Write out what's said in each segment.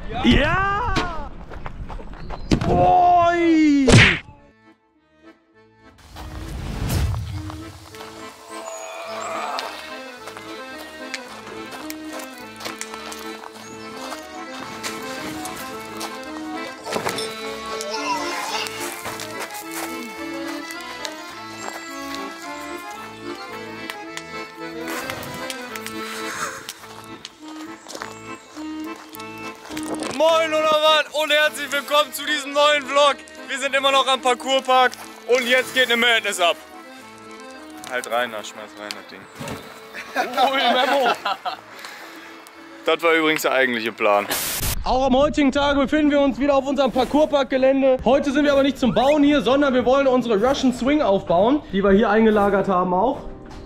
Ja! Oi! Moin oder was und herzlich willkommen zu diesem neuen Vlog. Wir sind immer noch am Parcourspark und jetzt geht eine Madness ab. Halt rein, da schmeiß rein das Ding. Ui, Memo. Das war übrigens der eigentliche Plan. Auch am heutigen Tag befinden wir uns wieder auf unserem Parcourspark-Gelände. Heute sind wir aber nicht zum Bauen hier, sondern wir wollen unsere Russian Swing aufbauen, die wir hier eingelagert haben auch.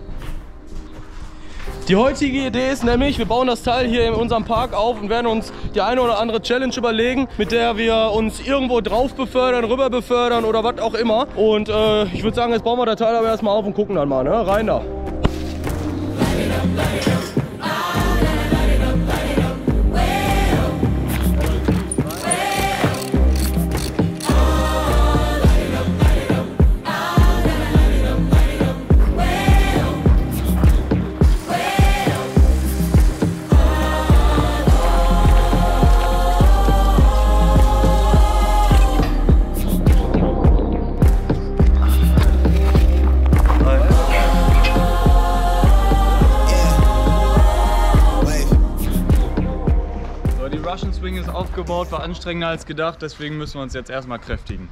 Die heutige Idee ist nämlich, wir bauen das Teil hier in unserem Park auf und werden uns die eine oder andere Challenge überlegen, mit der wir uns irgendwo drauf befördern, rüber befördern oder was auch immer. Und ich würde sagen, jetzt bauen wir das Teil aber erstmal auf und gucken dann mal, ne? Rein da. Russian Swing ist aufgebaut, war anstrengender als gedacht, deswegen müssen wir uns jetzt erstmal kräftigen.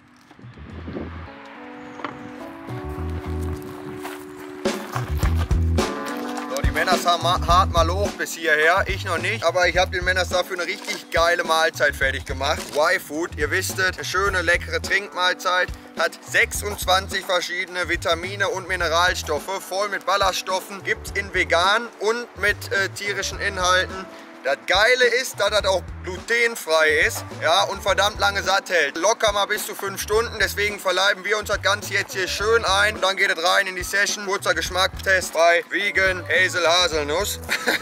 So, die Männer haben hart mal hoch bis hierher, ich noch nicht, aber ich habe den Männern dafür eine richtig geile Mahlzeit fertig gemacht. Y-Food, ihr wisstet, eine schöne, leckere Trinkmahlzeit, hat 26 verschiedene Vitamine und Mineralstoffe, voll mit Ballaststoffen, gibt es in vegan und mit tierischen Inhalten. Das Geile ist, dass das auch glutenfrei ist, ja, und verdammt lange satt hält. Locker mal bis zu 5 Stunden, deswegen verleiben wir uns das Ganze jetzt hier schön ein. Und dann geht es rein in die Session. Kurzer Geschmackstest bei Vegan Haselnuss.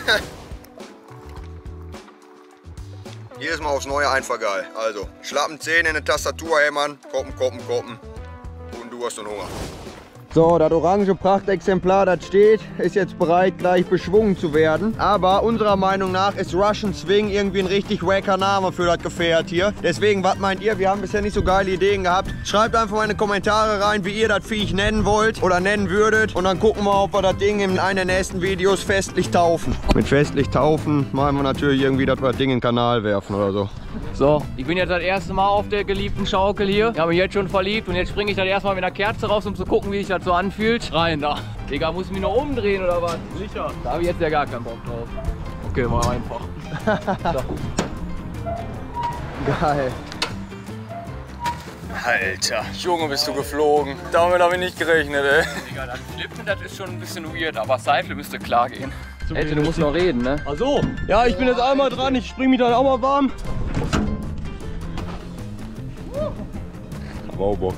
Jedes Mal aufs Neue einfach geil. Also, schlappen Zähne in eine Tastatur hämmern, koppen. Und du hast dann Hunger. So, das orange Prachtexemplar, das steht, ist jetzt bereit, gleich beschwungen zu werden. Aber unserer Meinung nach ist Russian Swing irgendwie ein richtig wacker Name für das Gefährt hier. Deswegen, was meint ihr? Wir haben bisher nicht so geile Ideen gehabt. Schreibt einfach mal in die Kommentare rein, wie ihr das Viech nennen wollt oder nennen würdet. Und dann gucken wir, ob wir das Ding in einem der nächsten Videos festlich taufen. Mit festlich taufen meinen wir natürlich irgendwie, dass wir das Ding in den Kanal werfen oder so. So, ich bin jetzt das erste Mal auf der geliebten Schaukel hier. Ich habe mich jetzt schon verliebt und jetzt springe ich dann erstmal mit einer Kerze raus, um zu gucken, wie sich das so anfühlt. Rein da. Digga, muss ich mich noch umdrehen oder was? Sicher. Da habe ich jetzt ja gar keinen Bock drauf. Okay, mal einfach. So. Geil. Alter, Junge, bist du geflogen. Damit habe ich nicht gerechnet, ey. Digga, das Flippen, das ist schon ein bisschen weird, aber Seite müsste klar gehen. Ey, du musst noch reden, ne? Ach so. Ja, ich bin jetzt einmal dran, ich spring mich dann auch mal warm. Wow, Bock.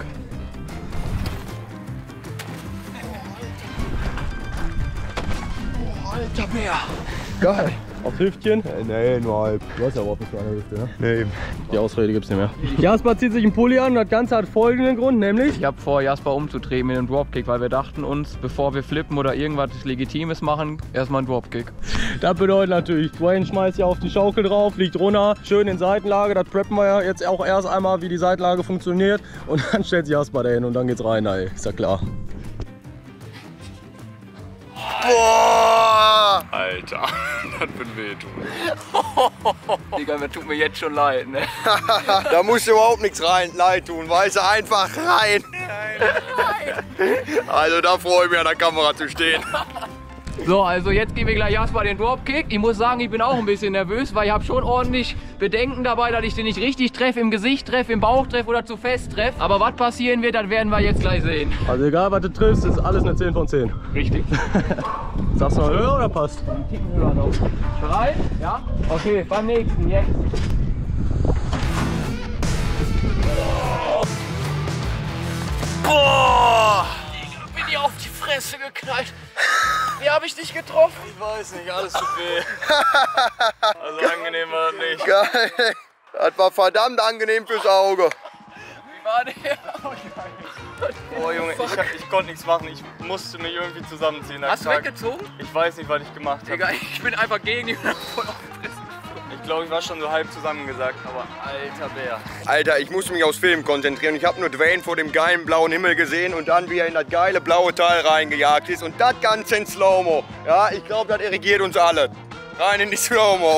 Alter Bär. Geil. Auf Hüftchen? Nee, nur halb. Du hast ja überhaupt nicht so eine Hüfte, ne? Nee, eben. Die Ausrede gibt's nicht mehr. Jasper zieht sich einen Pulli an und das Ganze hat folgenden Grund, nämlich... Ich habe vor, Jasper umzudrehen mit einem Dropkick, weil wir dachten uns, bevor wir flippen oder irgendwas Legitimes machen, erstmal einen Dropkick. Das bedeutet natürlich, Dwayne schmeißt ja auf die Schaukel drauf, liegt runter, schön in Seitenlage. Das preppen wir ja jetzt auch erst einmal, wie die Seitenlage funktioniert. Und dann stellt sich Jasper dahin und dann geht's rein, ey. Ist ja klar. Boah! Alter, das wird wehtun. Digga, mir tut mir jetzt schon leid, ne? Da musst du überhaupt nichts leid tun, weißt du, einfach rein. Also da freue ich mich an der Kamera zu stehen. So, also jetzt geben wir gleich Jasper den Dropkick. Ich muss sagen, ich bin auch ein bisschen nervös, weil ich habe schon ordentlich Bedenken dabei, dass ich den nicht richtig treffe, im Gesicht treffe, im Bauch treffe oder zu fest treffe. Aber was passieren wird, das werden wir jetzt gleich sehen. Also egal, was du triffst, ist alles eine 10 von 10. Richtig. Sagst du noch höher oder passt? Ticken höher noch. Bereit? Ja? Okay, beim nächsten, jetzt. Boah! Bin ich auf die Fresse geknallt. Wie habe ich dich getroffen? Ich weiß nicht, alles tut weh. Also angenehm war das nicht. Geil. Das war verdammt angenehm fürs Auge. Wie war der? Oh Junge, ich konnte nichts machen. Ich musste mich irgendwie zusammenziehen. Hast du weggezogen? Ich weiß nicht, was ich gemacht habe. Digga, ich bin einfach gegen die voll auf die Fresse. Ich glaube, ich war schon so halb zusammengesagt, aber alter Bär. Alter, ich musste mich aufs Film konzentrieren. Ich habe nur Dwayne vor dem geilen blauen Himmel gesehen und dann, wie er in das geile blaue Tal reingejagt ist. Und das Ganze in Slow-Mo. Ja, ich glaube, das irrigiert uns alle. Rein in die Slow-Mo.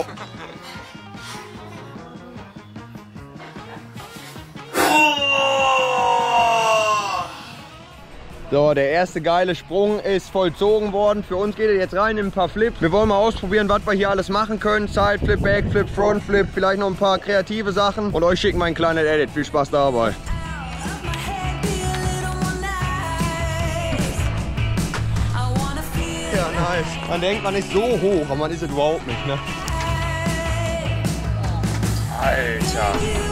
So, der erste geile Sprung ist vollzogen worden. Für uns geht es jetzt rein in ein paar Flips. Wir wollen mal ausprobieren, was wir hier alles machen können. Sideflip, Backflip, Frontflip, vielleicht noch ein paar kreative Sachen. Und euch schicken wir ein kleines Edit. Viel Spaß dabei. Ja, nice. Man denkt, man ist so hoch, aber man ist es überhaupt nicht, ne? Alter.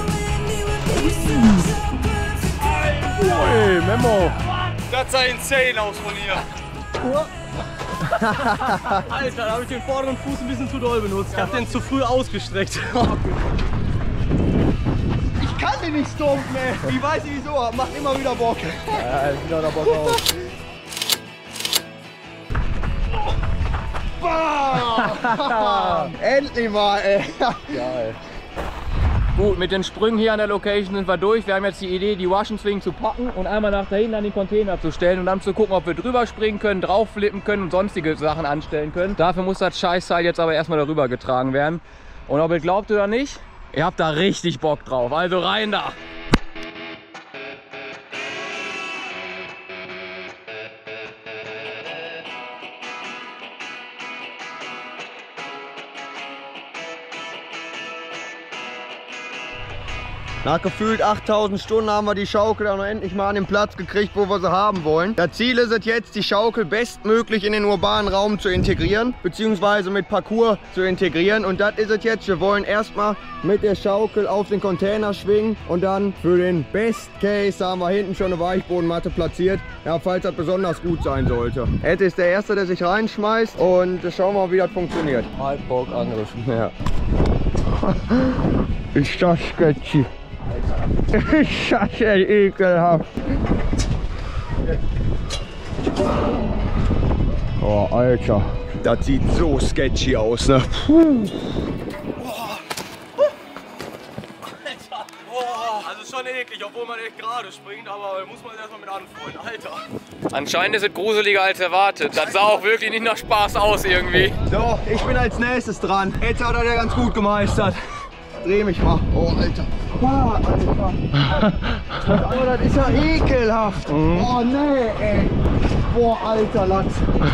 Ui, Memo. Das sah insane aus von hier. Alter, da habe ich den vorderen Fuß ein bisschen zu doll benutzt. Ich habe den zu früh ausgestreckt. Ich kann den nicht stompen, ey. Ich weiß nicht wieso, macht immer wieder Bock. Ja, sieht auch da Bock aus. Endlich mal, ey. Geil. Gut, mit den Sprüngen hier an der Location sind wir durch. Wir haben jetzt die Idee, die Russian Swing zu packen und einmal nach da hinten an den Container zu stellen und dann zu gucken, ob wir drüber springen können, drauf flippen können und sonstige Sachen anstellen können. Dafür muss das Scheißteil jetzt aber erstmal darüber getragen werden. Und ob ihr glaubt oder nicht, ihr habt da richtig Bock drauf. Also rein da! Nach gefühlt 8000 Stunden haben wir die Schaukel auch noch endlich mal an den Platz gekriegt, wo wir sie haben wollen. Das Ziel ist es jetzt, die Schaukel bestmöglich in den urbanen Raum zu integrieren, beziehungsweise mit Parcours zu integrieren. Und das ist es jetzt. Wir wollen erstmal mit der Schaukel auf den Container schwingen und dann für den Best Case haben wir hinten schon eine Weichbodenmatte platziert. Ja, falls das besonders gut sein sollte. Ed ist der Erste, der sich reinschmeißt und schauen wir mal, wie das funktioniert. Halbbock angriffen. Ja. Ist das sketchy. Ist das ekelhaft. Oh, Alter. Das sieht so sketchy aus, ne? Also schon eklig, obwohl man echt gerade springt, aber muss man erstmal mit anfreunden. Alter. Anscheinend ist es gruseliger als erwartet. Das sah auch wirklich nicht nach Spaß aus irgendwie. So, ich bin als nächstes dran. Jetzt hat er ja ganz gut gemeistert. Dreh mich mal. Oh, Alter. Ah, Alter. Oh, das ist ja ekelhaft. Oh, nee, ey. Boah, Alter, Latz.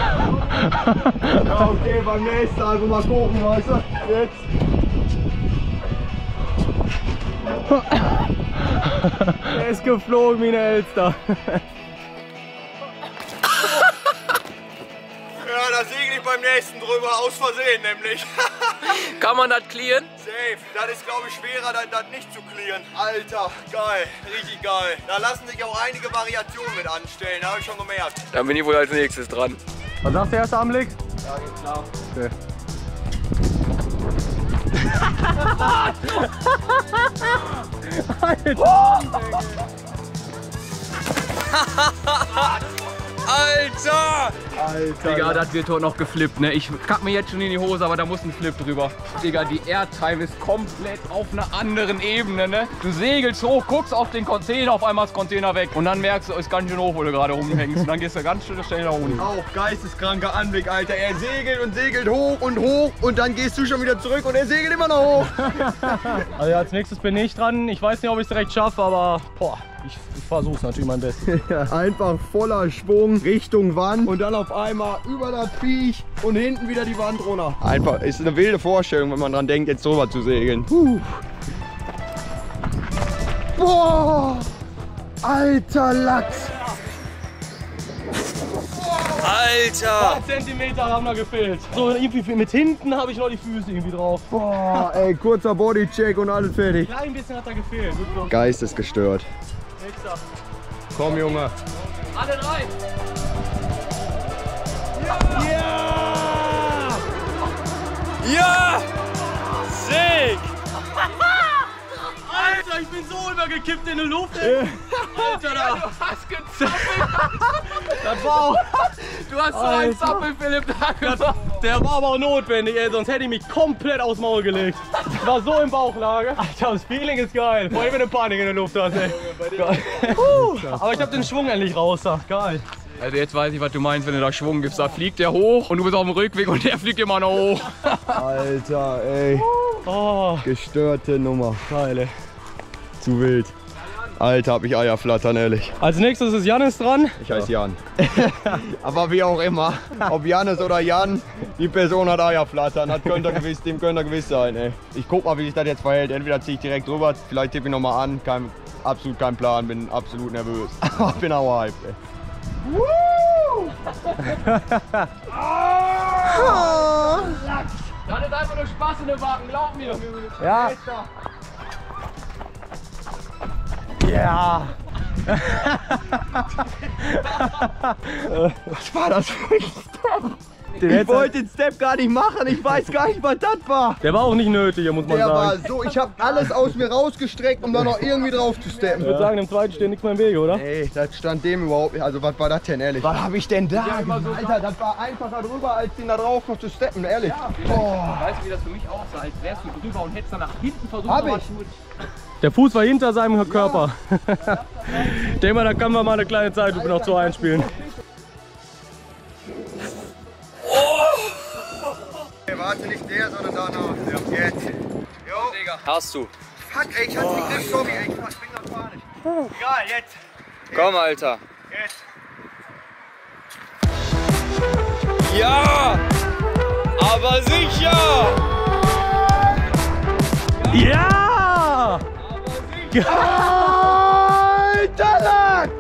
Ja, okay, beim nächsten also mal gucken, weißt du. Jetzt. Er ist geflogen wie eine Elster. Ja, da segle ich beim nächsten drüber, aus Versehen nämlich. Kann man das clearen? Safe. Das ist, glaube ich, schwerer, das nicht zu clearen. Alter, geil. Richtig geil. Da lassen sich auch einige Variationen mit anstellen, habe ich schon gemerkt. Dann bin ich wohl als nächstes dran. Was sagt der erste Anblick? Ja, geht klar. Okay. Alter! Alter. Digga, das wird heute noch geflippt, ne? Ich kack mir jetzt schon in die Hose, aber da muss ein Flip drüber. Digga, die Airtime ist komplett auf einer anderen Ebene, ne? Du segelst hoch, guckst auf den Container, auf einmal ist Container weg. Und dann merkst du, es ist ganz schön hoch, wo du gerade rumhängst. Und dann gehst du ganz schön schnell nach unten. Auch geisteskranker Anblick, Alter. Er segelt hoch und dann gehst du schon wieder zurück und er segelt immer noch hoch. Also als nächstes bin ich dran. Ich weiß nicht, ob ich es direkt schaffe, aber boah, ich versuche es natürlich mein Bestes. Ja, einfach voller Schwung Richtung Wand und dann auf einmal über das Viech und hinten wieder die Wand runter. Einfach, ist eine wilde Vorstellung, wenn man dran denkt, jetzt drüber zu segeln. Boah, alter Lachs. Alter! Ein paar Zentimeter haben da gefehlt. So irgendwie mit hinten habe ich noch die Füße irgendwie drauf. Boah, ey, kurzer Bodycheck und alles fertig. Ein klein bisschen hat da gefehlt. Geistesgestört. Nächster. Komm, Junge. Alle drei! Ja! Ja! Sick! Alter, ich bin so übergekippt in der Luft, ey. Alter, da. Du hast gezappelt. Das war auch... Du hast so einen Zappel, Philipp, da gemacht. Der war aber auch notwendig, ey, sonst hätte ich mich komplett aufs Maul gelegt. Ich war so in Bauchlage. Alter, das Feeling ist geil. Vor allem, wenn du Panik in der Luft hast, ey. Geil. Aber ich hab den Schwung endlich raus, da. Geil. Also jetzt weiß ich, was du meinst, wenn du da Schwung gibst. Da fliegt der hoch und du bist auf dem Rückweg und der fliegt immer noch hoch. Alter, ey. Oh, Gestörte Nummer. geil, ey. Zu wild. Alter, hab ich Eier flattern, ehrlich. Als nächstes ist Jannis dran. Ich heiße Jan. Aber wie auch immer, ob Jannis oder Jan, die Person hat Eier flattern. Das könnt ihr gewiss, dem könnt ihr gewiss sein, ey. Ich guck mal, wie sich das jetzt verhält. Entweder ziehe ich direkt rüber, vielleicht tippe ich nochmal an. Absolut kein Plan, bin absolut nervös. Aber bin auch hyped, ey. Das ist einfach nur Spaß in den Wagen, glaub mir. Ja. Ja. Was war das für ein Step? Ich wollte den Step gar nicht machen, ich weiß gar nicht, was das war. Der war auch nicht nötig, muss man Der war sagen. so, ich habe alles aus mir rausgestreckt, um da noch irgendwie drauf zu steppen. Ich würde sagen, im zweiten steht nichts mehr im Wege, oder? Ey, das stand dem überhaupt nicht. Also was war das denn, ehrlich? Was habe ich denn da? Alter, das war einfacher drüber, als den da drauf noch zu steppen, ehrlich. Weißt du, wie das für mich aussah? Als wärst du drüber und hättest dann nach hinten versucht, Hab noch ich. Der Fuß war hinter seinem Körper. Ich denke mal, da kann man mal eine kleine Zeitlupe noch zu einspielen. Warte, nicht der, sondern danach. Ja, jetzt. Jo. Hast du. Fuck, ey, ich hatte den Griff, sorry, ey, ich spring nach vorne. Egal, jetzt. Komm, Alter. Jetzt. Ja! Aber sicher! Ja! Alter Lachs!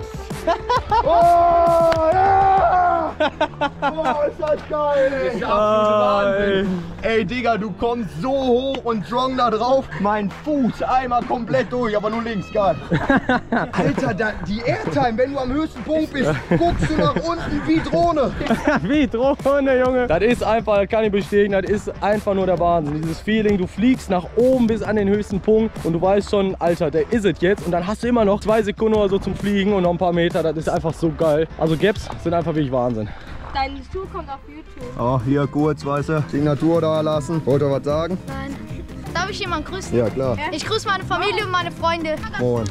Oh, ja! Oh, ist das geil, ey! Wahnsinn. Ey, Digga, du kommst so hoch und strong da drauf. Mein Fuß einmal komplett durch, aber nur links, geil. Alter, die Airtime, wenn du am höchsten Punkt bist, guckst du nach unten wie Drohne. Wie Drohne, Junge. Das ist einfach, das kann ich bestätigen, das ist einfach nur der Wahnsinn. Dieses Feeling, du fliegst nach oben bis an den höchsten Punkt und du weißt schon, Alter, der ist es jetzt. Und dann hast du immer noch 2 Sekunden oder so zum Fliegen und noch ein paar Meter. Das ist einfach so geil. Also Gaps sind einfach wirklich Wahnsinn. Dein Schuh kommt auf YouTube. Oh, hier kurz, weißt du, Signatur da lassen. Wollt ihr was sagen? Nein. Darf ich jemanden grüßen? Ja, klar. Ich grüße meine Familie und meine Freunde. Moin.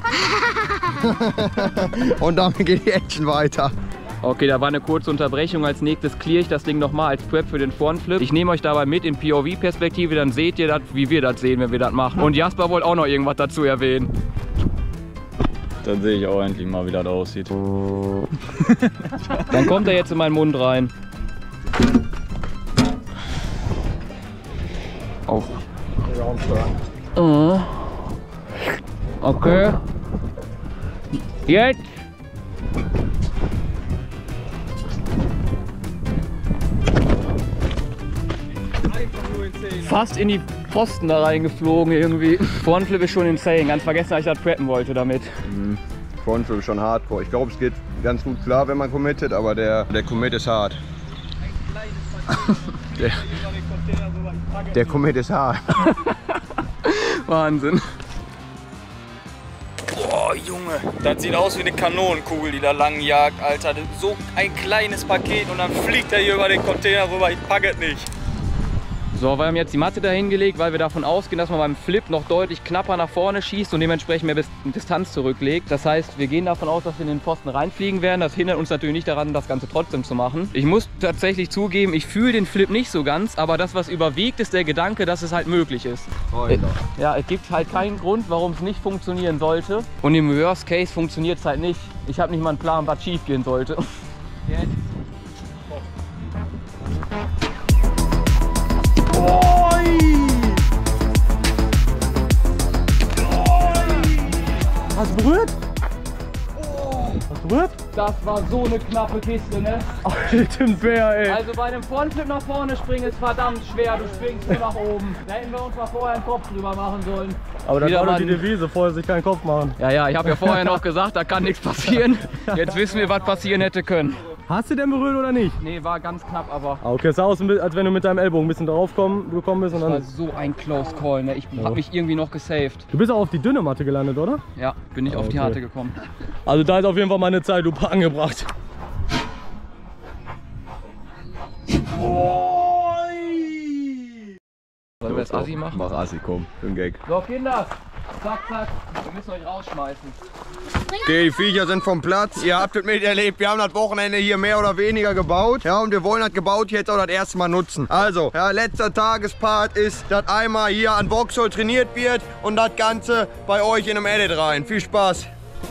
Und damit geht die Action weiter. Okay, da war eine kurze Unterbrechung. Als nächstes clear ich das Ding nochmal als Prep für den Frontflip. Ich nehme euch dabei mit in POV-Perspektive, dann seht ihr das, wie wir das sehen, wenn wir das machen. Und Jasper wollte auch noch irgendwas dazu erwähnen. Dann sehe ich auch endlich mal, wie das aussieht. Dann kommt er jetzt in meinen Mund rein. Auf. Okay. Jetzt. Fast in die Pfosten da reingeflogen irgendwie. Frontflip ist schon insane. Ganz vergessen, dass ich das preppen wollte damit. Frontflip ist schon hardcore. Ich glaube, es geht ganz gut klar, wenn man committet, aber der Commit ist hart. Der Commit ist hart. Wahnsinn. Boah, Junge. Das sieht aus wie eine Kanonenkugel, die da lang jagt, Alter. Das ist so ein kleines Paket und dann fliegt er hier über den Container rüber. Ich pack es nicht. So, wir haben jetzt die Matte dahin gelegt, weil wir davon ausgehen, dass man beim Flip noch deutlich knapper nach vorne schießt und dementsprechend mehr Distanz zurücklegt. Das heißt, wir gehen davon aus, dass wir in den Pfosten reinfliegen werden. Das hindert uns natürlich nicht daran, das Ganze trotzdem zu machen. Ich muss tatsächlich zugeben, ich fühle den Flip nicht so ganz, aber das, was überwiegt, ist der Gedanke, dass es halt möglich ist. Ja, es gibt halt keinen Grund, warum es nicht funktionieren sollte. Und im Worst Case funktioniert es halt nicht. Ich habe nicht mal einen Plan, was schief gehen sollte. Hast du berührt? Hast du berührt? Das war so eine knappe Kiste, ne? Alter Bär, ey. Also bei einem Frontflip nach vorne springen ist verdammt schwer, du springst nur nach oben. Da hätten wir uns mal vorher einen Kopf drüber machen sollen. Aber das Wieder war doch mal die Devise, vorher sich keinen Kopf machen. Ja, ich habe ja vorher noch gesagt, da kann nichts passieren. Jetzt wissen wir, was passieren hätte können. Hast du denn berührt oder nicht? Nee, war ganz knapp, aber... Okay, es sah aus, als wenn du mit deinem Ellbogen ein bisschen drauf gekommen bist. Und das dann war so ein Close Call, ne? Ich hab mich irgendwie noch gesaved. Du bist auch auf die dünne Matte gelandet, oder? Ja, bin ich auf die harte gekommen. Also da ist auf jeden Fall meine Zeitlupe angebracht. Sollen wir jetzt Assi machen? Mach Assi, komm, für den Gag. So, Kinder! Zack, zack. Wir müssen euch rausschmeißen. Okay, die Viecher sind vom Platz. Ihr habt es miterlebt. Wir haben das Wochenende hier mehr oder weniger gebaut. Ja, und wir wollen das gebaut jetzt auch das erste Mal nutzen. Also, ja, letzter Tagespart ist, dass einmal hier an Vauxhall trainiert wird und das Ganze bei euch in einem Edit rein. Viel Spaß.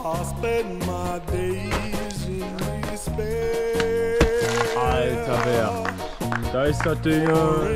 Alter, wer? Da ist das Ding.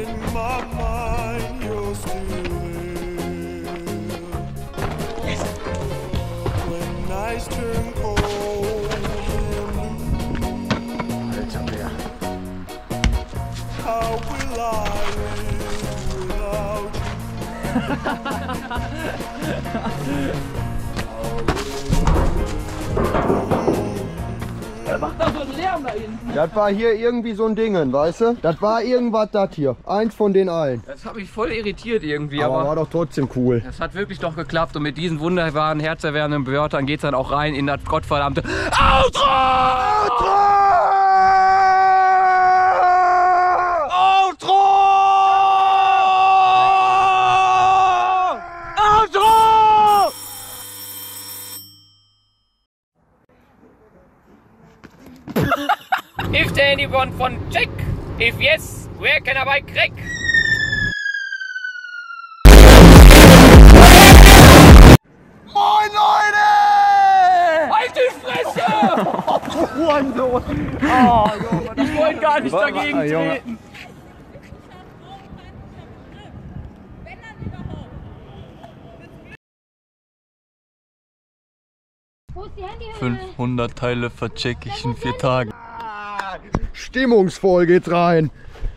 Er macht da so einen Lärm da hinten. Das war hier irgendwie so ein Dingen, weißt du? Das war irgendwas das hier. Eins von den allen. Das hat mich voll irritiert irgendwie, Aber aber war doch trotzdem cool. es hat wirklich doch geklappt und mit diesen wunderbaren, herzerwärmenden Wörtern geht es dann auch rein in das gottverdammte Outro! Outro! Outro! Outro! If there anyone von check? If yes, where can I buy crack? Moin Leute! Halt die Fresse! Ich wollte gar nicht dagegen treten. Wo ist die Handyhülle? 500 Teile vercheck ich in 4 Tagen. Stimmungsvoll geht's rein.